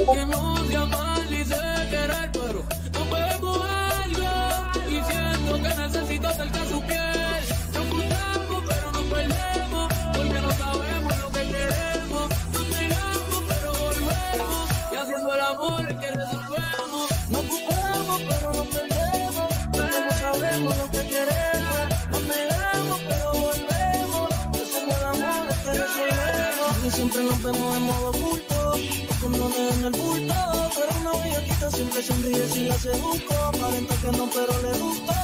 Que no sea mal ni sé querer, pero no vemos algo. Y siento que necesito acercar su piel. Nos gustamos, pero nos perdemos. Porque no sabemos lo que queremos. Nos negamos, pero volvemos. Y haciendo el amor es que resolvemos. Nos gustamos, pero nos perdemos. Porque no sabemos lo que queremos. Nos negamos, pero volvemos. Y haciendo el amor es que resolvemos. Y siempre nos vemos en modo oculto. Condones en el bulto, pero una bellaquita siempre sonríe si la seduzco. Aparenta que no, pero le gustó.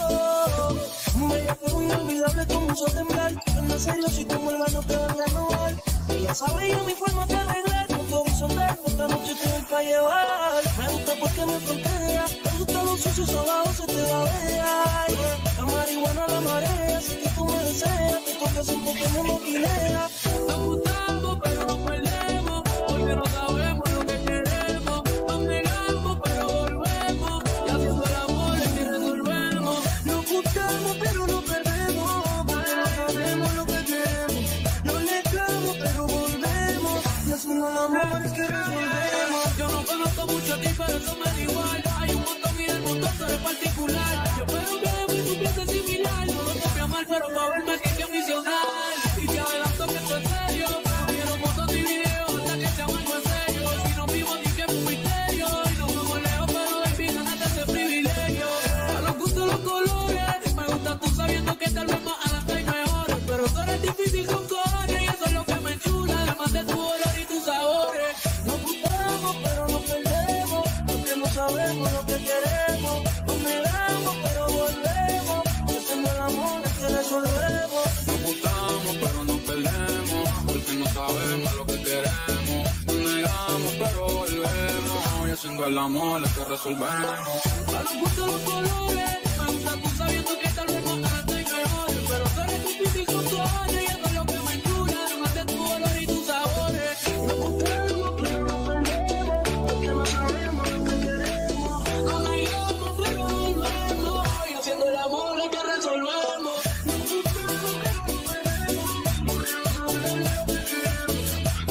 Un bellaqueo inolvidable como hizo temblar. En serio, si como el baño te van a renovar. Ella sabe yo mi forma de arreglar. No puedo resolver, esta noche te voy pa' llevar. Me gusta porque me frontea. Me gusta los sucios abajo, se te va a ver. La marihuana la marea, así que tú me deseas. Te toca siempre que me moquilea. Nos gustamos, pero nos perdemos. Porque no sabemos lo que queremos. Nos negamos, pero volvemos. Y haciendo el amor es que resolvemos. Nos gustamos, pero nos perdemos. Porque no sabemos lo que queremos. Nos negamos, pero volvemos. Y haciendo el amor es que resolvemos. Yo no conozco mucho a ti, pero eso me da igual. Hay un montón y del montón tú eres particular. Yo espero que de mí tú pienses similar. No lo copia mal, pero pa' verme aquí que misionar. Y te adelanto que esto es serio. Quiero fotos y videos hasta que sea algo en serio. Si no vimos ni que es un misterio. Y no fuimos lejos, pero baby, gánate ese privilegio. A los gustos los colores. Me gusta tú sabiendo que tal vez más adelante hay mejores. Pero tú eres difícil con cojones. Y eso es lo que me enchula. Además de tu olor y tus sabores. Nos gustamos, pero nos perdemos. Porque no sabemos lo que queremos. Nos negamos, pero volvemos. Y haciendo el amor es que resolvemos. Nos gustamos, pero nos perdemos. Porque no sabemos lo que queremos. Nos negamos, pero volvemos. Y haciendo el amor es que resolvemos. A los gustos los colores. Me gusta tú sabiendo que tal vez más adelante hay mejores. Pero tú eres difícil con tu ojo. Y eso es lo que me enchula. Además de tu olor y tus sabores. Nos gustamos, pero nos perdemos. Porque no sabemos lo que queremos. Nos negamos, pero volvemos. Y haciendo el amor es que resolvemos. Nos gustamos, pero nos perdemos. Porque no sabemos lo que queremos.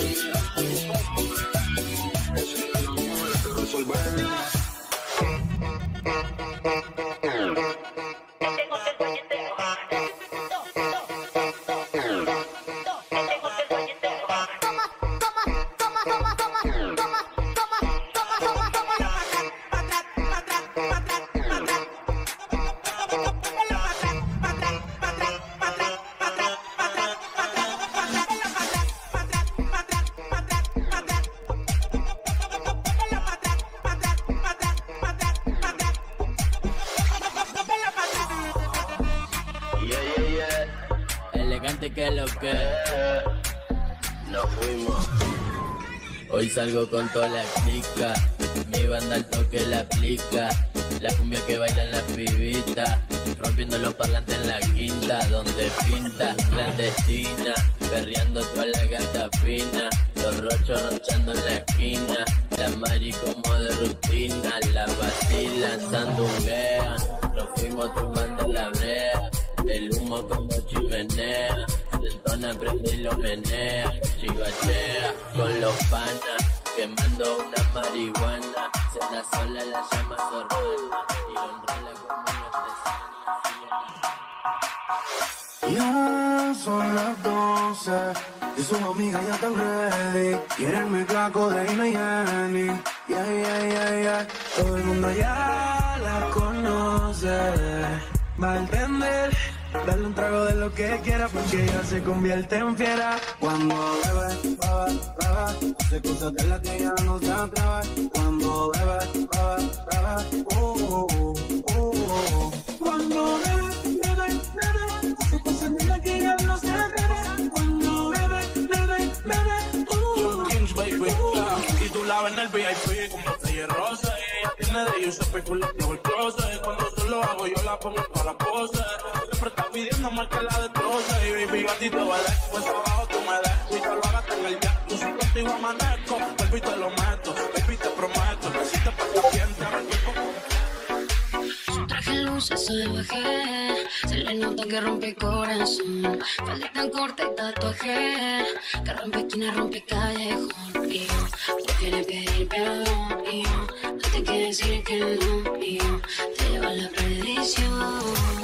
Y haciendo el amor es que resolvemos. Elegante que lo que nos fuimos. Hoy salgo con toda la clica. Mi banda al toque la aplica. La cumbia que bailan las pibitas. Rompiendo los parlantes en la quinta. Donde pinta, clandestina. Perreando toda la gata fina. Los rochos rochando en la esquina. La mari como de rutina. La vacilan, sandunguean. Nos fuimos tumbando la brea. El humo como chimenea. Dentona prende y lo menea. Chivachea con los panas. Quemando una marihuana. Cena sola la llama sorrana. Y lo enrola como una Ya son las 12 y sus amigas ya están ready. Quieren mezclar codeína y Jenny. Yeah. Todo el mundo ya la conoce. Va a entender, darle un trago de lo que quiera porque ella se convierte en fiera. Cuando bebe, bebe, hace cosas de las que ella no se atreve. Cuando bebe, bebe, Cuando bebe, hace cosas de las que ella no se atreve. Cuando bebe, Kings, baby, y tú la ves en el VIP como estrella rosa. Y ella tiene de ellos especulativo el closet. Cuando lo hago, yo la pongo en todas las poses. Siempre está pidiendo más que la destroza. Y baby, a ti te vale, pues abajo tú me des. Y yo lo hagas en el jet, tú si contigo amanezco. Baby, te lo meto, baby, te prometo. Que si te pasa bien, te arranco. Su traje luce salvaje, se le nota que rompe corazón. Falda tan corta y tatuaje, que rompe esquina, rompe callejón. Y yo, quiere pedir perdón y yo no te quiero decir que no, y yo te llevo a la perdición.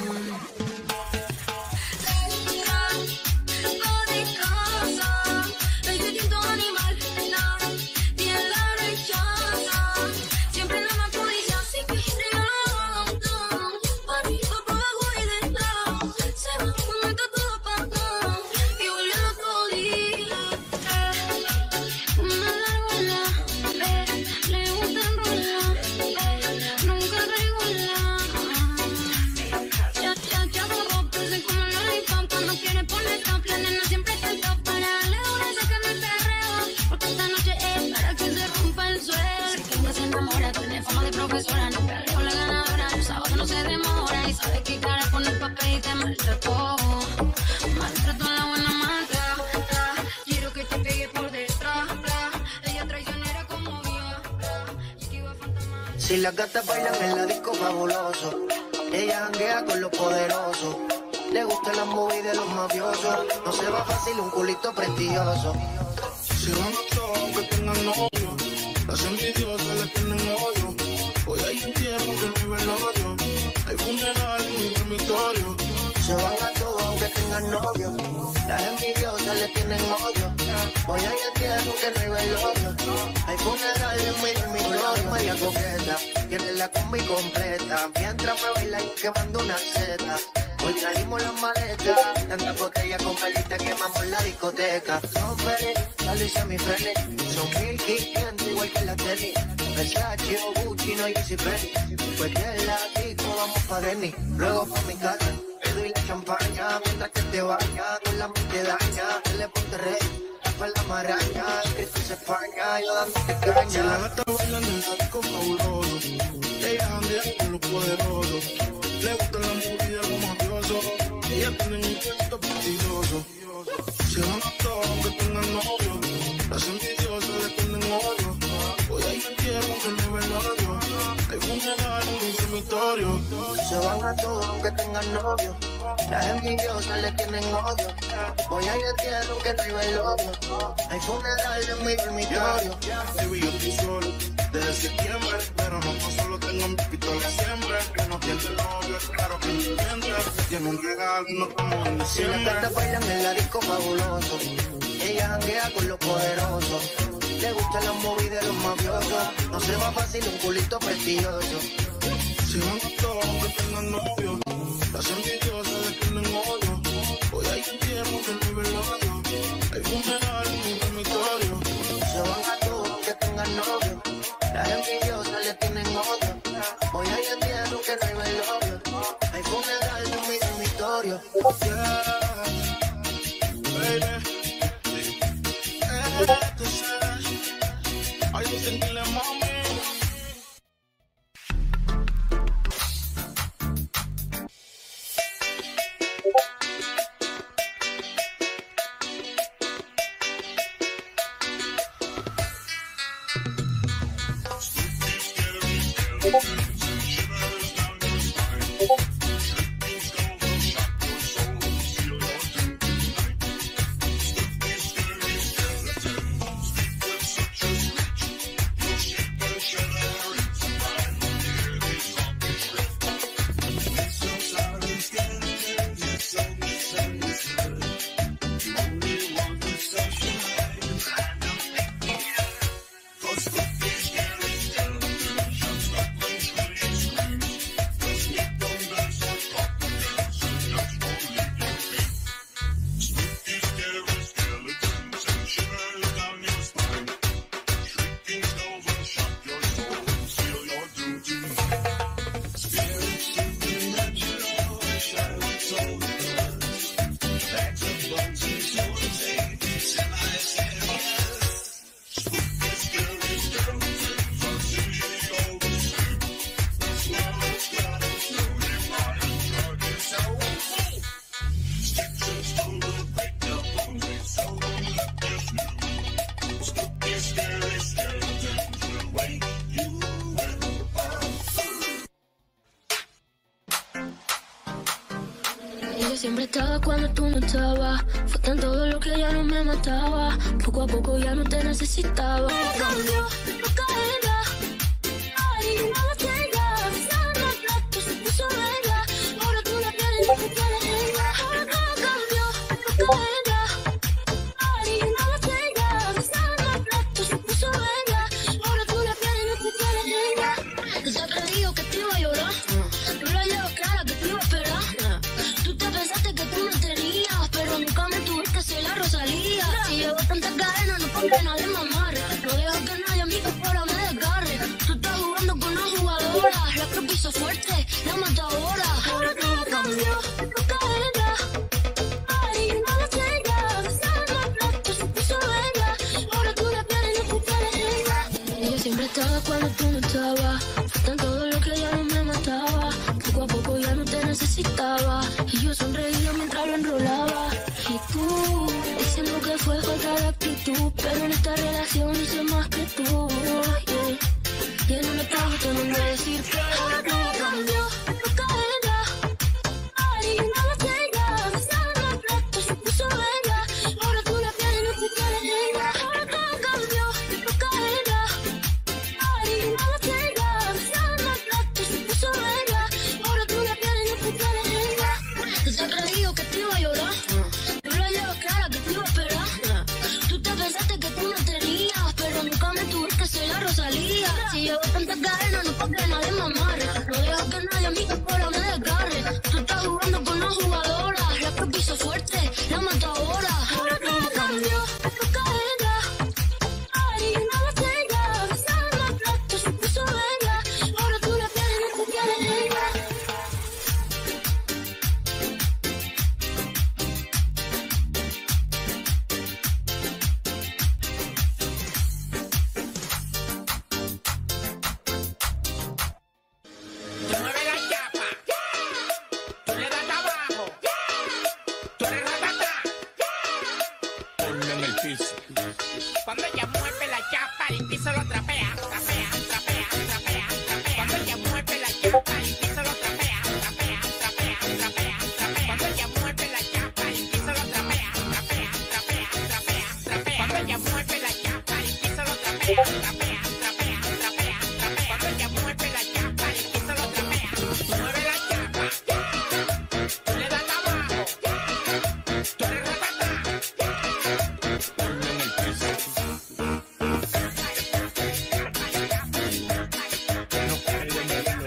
Si las gatas bailan en la disco fabuloso, ella janguea con los poderosos. Le gustan las movies de los mafiosos, no se va fácil un culito prestigioso. Se van a todos aunque tengan novio, las envidiosas le tienen odio. Hoy hay entierro que no hay velorio, hay funeral en mi dormitorio. Se van a todos aunque tengan novio, las envidiosas le tienen odio. Hoy hay entierro que no hay velorio, hay funeral en mi dormitorio. María coqueta, tiene la combi completa, mientras me baila y quemando una seta. Hoy trajimos las maletas, tantas botellas con velita quemamos la discoteca. Son Pérez, Alicia mi Freddy, son 1500 igual que la tenis. Versace o Gucci, no Yeezy Penny. Pues de la disco vamos pa' Denny, luego pa' mi casa. Te doy la champaña mientras que te bañas, con la mente daña, te le ponte rey. Pa' la maraña, Cristo es España, yo dándote caña. Si la gata bailando en la disco fabuloso, ella janguea con los poderosos. Le gustan las movies de los mafiosos, ella tiene un cuento prestigioso. Se van a todos aunque tengan novio, las envidiosas le tienen odio. Hoy hay entierro que no hay velorio, hay funeral en mi dormitorio. Se van a todos aunque tengan novio, las envidiosas le tienen odio. Hoy hay entierro que no hay velorio, hay funeral en mi dormitorio. Baby, yo estoy solo desde septiembre, pero no solo tengo mi pistola siempre. Que no tiene novio, es claro que no entiende. Tiene un regalo y no estamos en Si las diciembre. gatas bailan en la disco fabuloso, ella janguea con los poderosos. Le gustan las movies de los mafiosos, no se va fácil un culito prestigioso. Si van a todos aunque tengan novio, las envidiosas le tienen odio. Hoy hay entierro que no hay velorio, hay funeral en mi dormitorio. Se van a todos aunque tengan novio, las envidiosas le tienen odio. Hoy hay entierro que no hay velorio, hay funeral en mi dormitorio. Yeah, baby. Tú sabes, hay que sentirle, mami. Siempre estaba cuando tú no estabas. Fue Tan todo lo que ya no me mataba. Poco a poco ya no te necesitaba. Cambió, no caerá. Ay, una botella. Sana plato, se puso bella. Ahora tú la quieres, no te quieres ella. Ahora todo cambió, no caerá. Ay, una botella. Sana plato, se puso bella. Ahora tú la quieres, no te quieres ella. Tú te creído que te iba a llorar. Tú la llevas clara que te iba a esperar. Tú te pensaste que tú no tenías, pero nunca me tuviste si la Rosalía. Si llevo tantas cadenas, no porque nadie me amarre. No dejo que nadie a mi fuera me desgarre. Tú estás jugando con una jugadora, la que piso fuerte, la matadora. Ahora todo cambió, no caerá. Ay, una botella, sana plato, se puso bella. Ahora tú la quieres, no te quieres ella. Yo siempre estaba cuando tú no estabas. Tan todo lo que ya no me mataba. Poco a poco ya no te necesitaba. Y yo sonreía mientras lo enrolaba. Y tú, diciendo que fue falta de actitud. Pero en esta relación hice más que tú. Yeah. Y en una pregunta no voy a decir que ahora todo cambió, no caerá. Ay, una botella, sana plato, se puso bella. Ahora tú la quieres, no te quieres ella. Ahora todo cambió, no caerá. Ay, una botella, sana plato, se puso bella. Ahora tú la quieres, no te quieres ella. Tú te creído que te iba a llorar. Tú la llevas clara que te iba a esperar. Tú te pensaste que tú no tenías, pero nunca me tuviste si la Rosalía. Si llevo tantas cadenas, no porque nadie me amarre. No dejo que nadie a mi fuera me desgarre. Tú estás jugando con una jugadora, la que piso fuerte, la matadora. Ahora todo cambió, no caerá. Ay, una botella, sana plato, se puso bella. Ahora tú la quieres, no te quieres ella. Tú mueves la chapa, tú le das abajo, tú eres ratata, ponlo en el piso. Cuando ella mueve la chapa, el piso lo trapea, trapea, trapea, trapea, trapea. Cuando ella mueve la chapa, el piso lo trapea, trapea, trapea, trapea, trapea. Cuando ella mueve la chapa, el piso lo trapea, trapea, trapea, trapea, trapea. Cuando ella mueve la chapa, el piso lo trapea, trapea, trapea, trapea, trapea. Cuando ella mueve la chapa, el piso lo trapea. Mueve la chapa, tú le das abajo, tú eres ratata, ponlo en el piso. No pare de moverlo,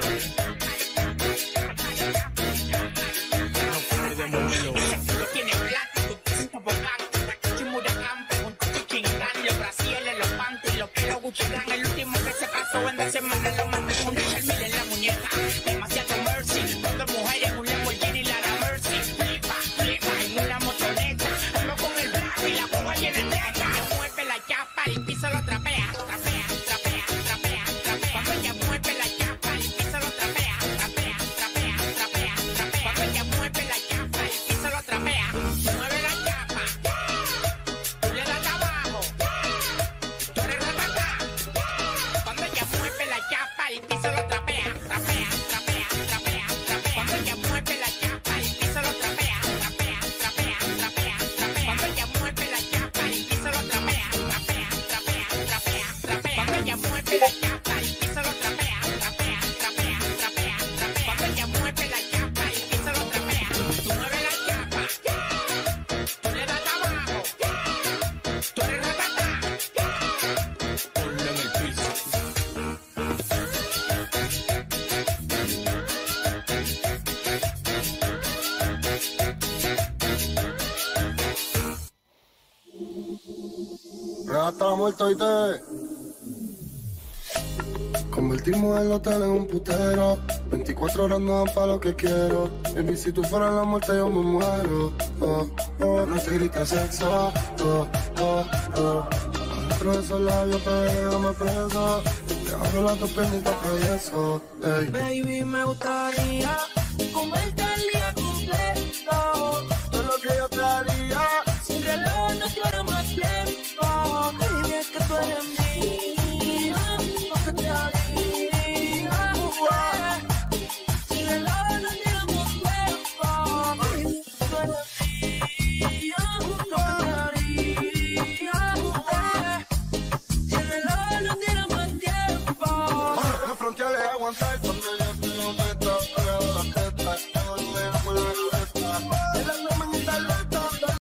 no pare de moverlo. Tú tienes plata, tú tienes tobogán, chimuracán, un chichingán, los brasiles, los panties, los pelos guchigán. El último que se pasó en 2 semanas lo mandé con Richard Mille en la muñeca. Demasiado mercy, 2 mujeres en un Lamborghini, la Mercy. Flipa, flipa, en una motoneta. Ando con el black y la bomba llena de teca. Mueve la chapa, el piso lo trapea, trapea, trapea, trapea, trapea. Cuando ella mueve la chapa, el piso lo trapea, trapea, trapea, trapea, trapea. Cuando ella mueve la chapa, el piso lo trapea. Mueve la chapa, tú le das abajo, tú eres ratata. Cuando ella mueve la chapa, el piso lo trapea, trapea, trapea, trapea, trapea. Cuando ella mueve la chapa, el piso lo trapea, trapea, trapea, trapea, trapea. Cuando ella mueve la chapa, el piso lo trapea, trapea, trapea, trapea, trapea. Cuando ella mueve la chapa, el piso lo trapea, trapea, trapea, trapea, trapea. Cuando ella mueve la chapa, el piso lo trapea. Tú mueves la chapa, tú le das abajo, tú eres ratata, ponlo en el piso. Rata muerto y te convertimos el hotel en un putero. 24 horas no dan pa' lo que quiero. Baby, si tú fueras la muerte yo me muero. Oh, oh, no te grites sexo. Oh, oh, oh. Adentro de esos labios, pero me preso. Te abro las 2 piernitas para eso. Ey. Baby, me gustaría comerte el día completo. Todo lo que yo te haría. Sin reloj no quiero más tiempo. Baby, es que tú eres mía. Lo que te haría. Sin reloj no quiero más tiempo. Baby, tú eres mía. aguantar cuando